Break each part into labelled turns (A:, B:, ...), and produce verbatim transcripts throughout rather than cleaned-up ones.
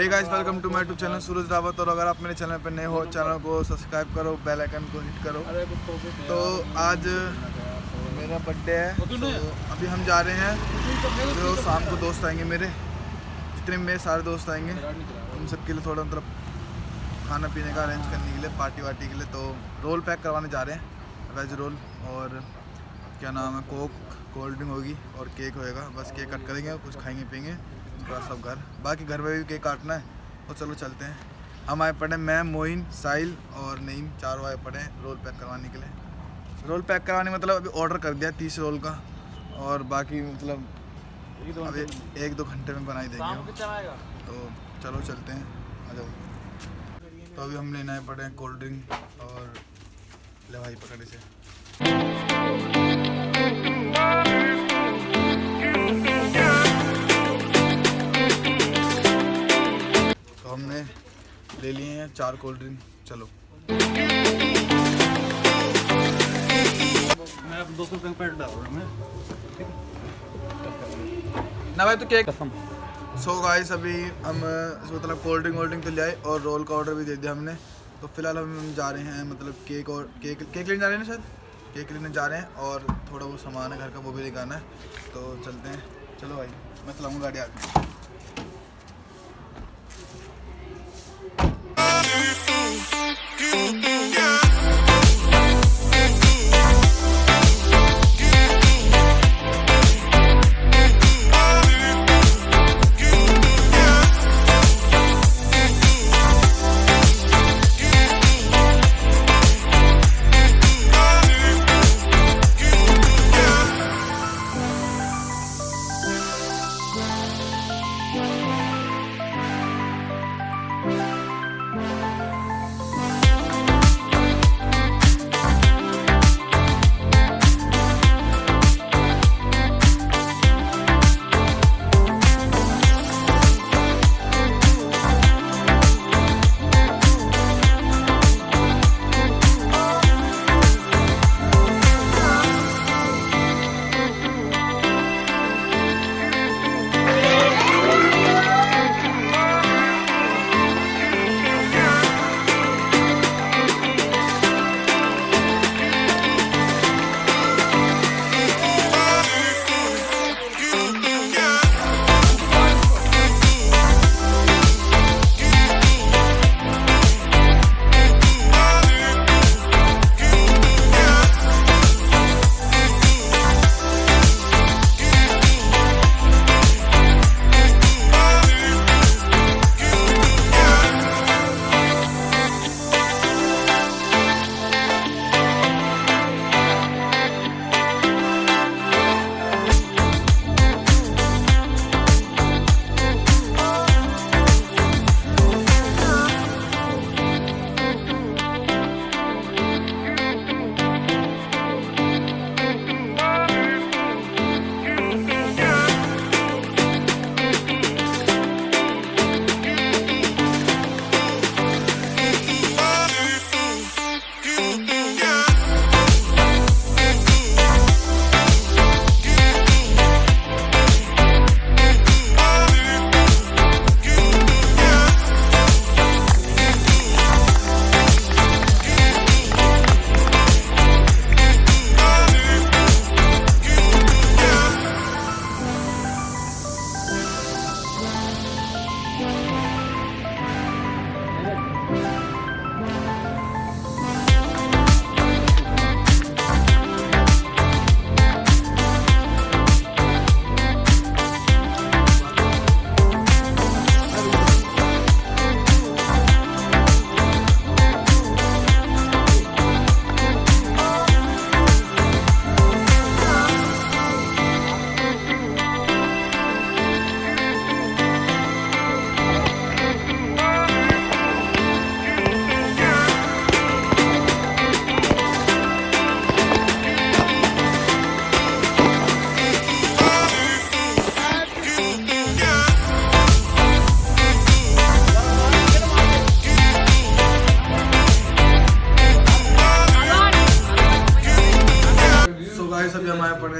A: Hey guys, welcome to my YouTube channel Suraj Rawat. और अगर आप मेरे चैनल पर नए हो, चैनल को सब्सक्राइब करो, बेल आइकन को हिट करो। तो आज मेरा बर्थडे है, तो अभी हम जा रहे हैं। जो शाम को दोस्त आएंगे मेरे, जितने मेरे सारे दोस्त आएंगे, उन सबके लिए थोड़ा मतलब खाना पीने का अरेंज करने के लिए, पार्टी वार्टी के लिए। तो रोल पैक करवाने जा रहे हैं, वेज रोल और क्या नाम है, कोक, कोल्ड ड्रिंक होगी और केक होएगा। बस केक कट करेंगे, कुछ खाएंगे पियेंगे, उसके बाद सब घर। बाकी घर में भी केक काटना है। तो चलो चलते हैं। हम आए पड़े, मैं, मोइन, साहिल और नईम, चारों आए पड़े रोल पैक करवाने के लिए। रोल पैक करवाने मतलब अभी ऑर्डर कर दिया तीस रोल का, और बाकी मतलब अभी एक दो घंटे में बनाई देंगे। तो चलो चलते हैं, आ जाओ। तो अभी हम लेना है पड़े कोल्ड ड्रिंक और ले भाई पकड़े से। तो हमने ले लिए हैं चार कोल्ड ड्रिंक। चलो
B: मैं अब दो सौ रुपये पैट डाल रहा हूँ
A: ना भाई, तो केक कसम। सो गाइस, अभी हम मतलब कोल्ड ड्रिंक वोल्ड ड्रिंक तो ले आए और रोल का ऑर्डर भी दे दिया हमने। तो फिलहाल हम जा रहे हैं मतलब केक और केक केक लेने जा रहे हैं ना, शायद केक लेने जा रहे हैं। और थोड़ा वो सामान है घर का, वो भी लेकर है। तो चलते हैं। चलो भाई, मैं चलाऊँगा गाड़ी आगे।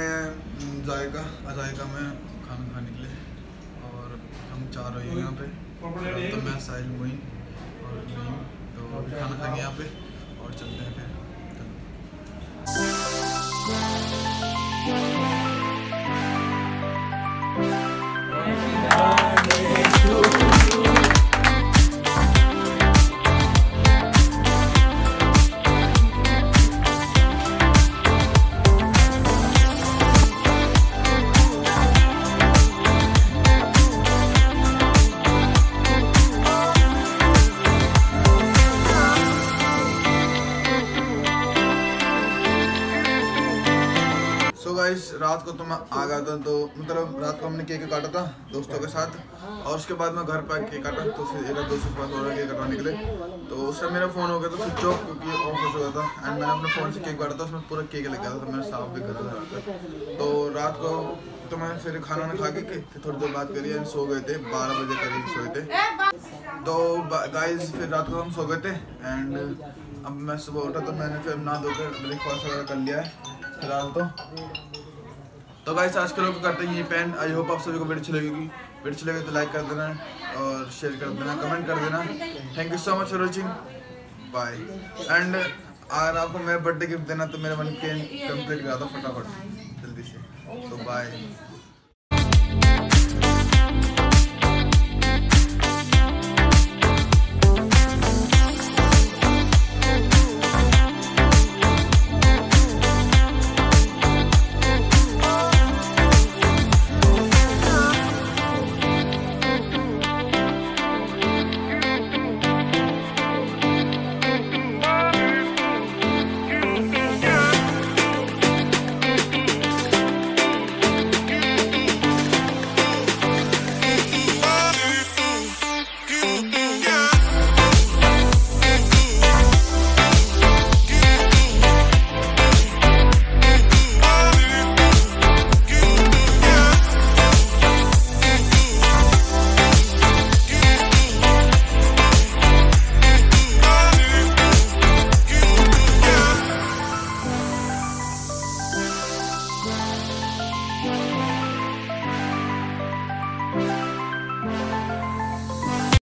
A: जायका अजायका में खाना खाने के लिए, और हम चार रहे हैं यहाँ पे। तो मैं साहिल मोइन और नईम तो खाना खाएंगे यहाँ पे और चलते हैं फिर। गाइस रात को तो मैं आ गया था, तो मतलब रात को हमने केक काटा था दोस्तों के साथ और उसके बाद मैं घर पर केक काटा तो फिर एक दोस्तों के पास हो रहा केक कटवाने के लिए। तो उस टाइम मेरा फ़ोन हो गया था स्विच ऑफ क्योंकि ऑफ हो चुका था एंड मैंने अपने फ़ोन से केक काटा था, उसमें पूरा केक लग गया था तो मैंने साफ भी कर दिया। तो रात को तो मैं फिर खाना वाना खा के फिर थोड़ी देर बात करी एंड सो गए थे, बारह बजे करीब सोए थे। तो गाइस फिर रात को हम सो गए थे एंड अब मैं सुबह उठा तो मैंने फिर नहा धोकर ब्रेकफास्ट वगैरह कर लिया है फिलहाल तो। तो गाइस आज के लोग करते हैं ये पैन। आई होप आप सभी को वीडियो अच्छी लगेगी। वीडियो अच्छी लगे तो लाइक कर देना और शेयर कर देना, कमेंट कर देना। Thank you so much for watching, bye. And अगर आपको मेरा बर्थडे गिफ्ट देना तो मेरे मन के कंप्लीट करा दो फटाफट जल्दी से। तो बाय।